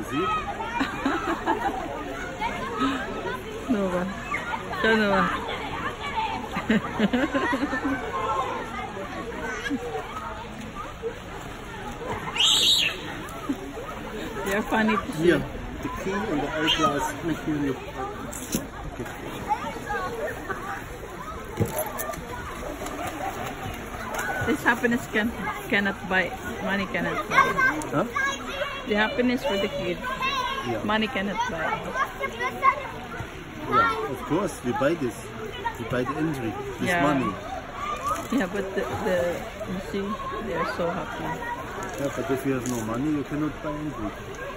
see? Nova. Show Nova. They're funny to see. Here, the key and the eyeglass make you look. Okay. This happiness cannot buy. Money cannot buy. Huh? The happiness for the kids. Yeah. Money cannot buy. Yeah, of course, we buy this. We buy the injury. This Yeah. money. Yeah, but you see, they are so happy. Yeah, but if you have no money, you cannot buy injury.